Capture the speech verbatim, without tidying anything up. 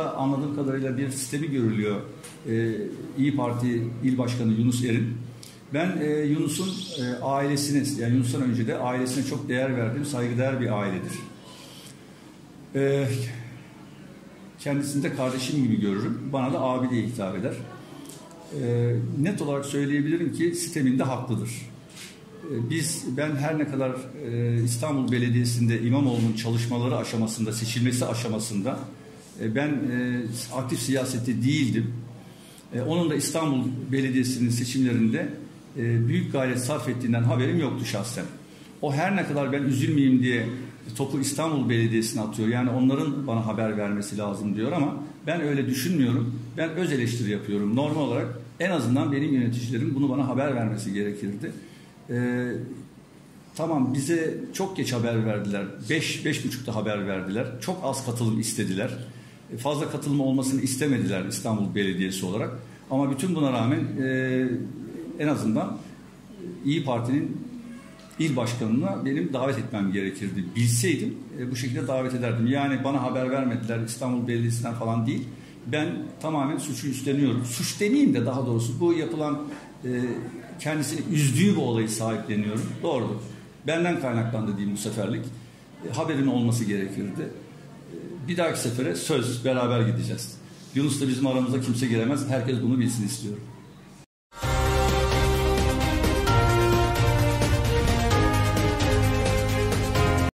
Anladığım kadarıyla bir sistemi görülüyor. Ee, İyi Parti İl Başkanı Yunus Erin. Ben e, Yunus'un e, ailesine, yani Yunus'tan önce de ailesine çok değer verdiğim, saygıdeğer bir ailedir. Ee, kendisini de kardeşim gibi görürüm. Bana da abi diye hitap eder. Ee, net olarak söyleyebilirim ki sisteminde haklıdır. Ee, biz, ben her ne kadar e, İstanbul Belediyesi'nde İmamoğlu'nun çalışmaları aşamasında, seçilmesi aşamasında e, ben e, aktif siyasette değildim. E, onun da İstanbul Belediyesi'nin seçimlerinde e, büyük gayret sarf ettiğinden haberim yoktu şahsen. O her ne kadar ben üzülmeyeyim diye topu İstanbul Belediyesi'ne atıyor. Yani onların bana haber vermesi lazım diyor ama ben öyle düşünmüyorum. Ben öz eleştiri yapıyorum. Normal olarak en azından benim yöneticilerim bunu bana haber vermesi gerekirdi. Ee, tamam, bize çok geç haber verdiler. Beş, beş buçukta haber verdiler. Çok az katılım istediler. Fazla katılım olmasını istemediler İstanbul Belediyesi olarak. Ama bütün buna rağmen e, en azından İyi Parti'nin İl başkanına benim davet etmem gerekirdi. Bilseydim e, bu şekilde davet ederdim. Yani bana haber vermediler İstanbul Belediyesi'nden falan değil. Ben tamamen suçu üstleniyorum. Suç demeyeyim de daha doğrusu bu yapılan e, kendisini üzdüğü bu olayı sahipleniyorum. Doğrudur. Benden kaynaklandı diyeyim bu seferlik. E, haberin olması gerekirdi. E, bir dahaki sefere söz beraber gideceğiz. Yunus'la bizim aramızda kimse giremez. Herkes bunu bilsin istiyorum.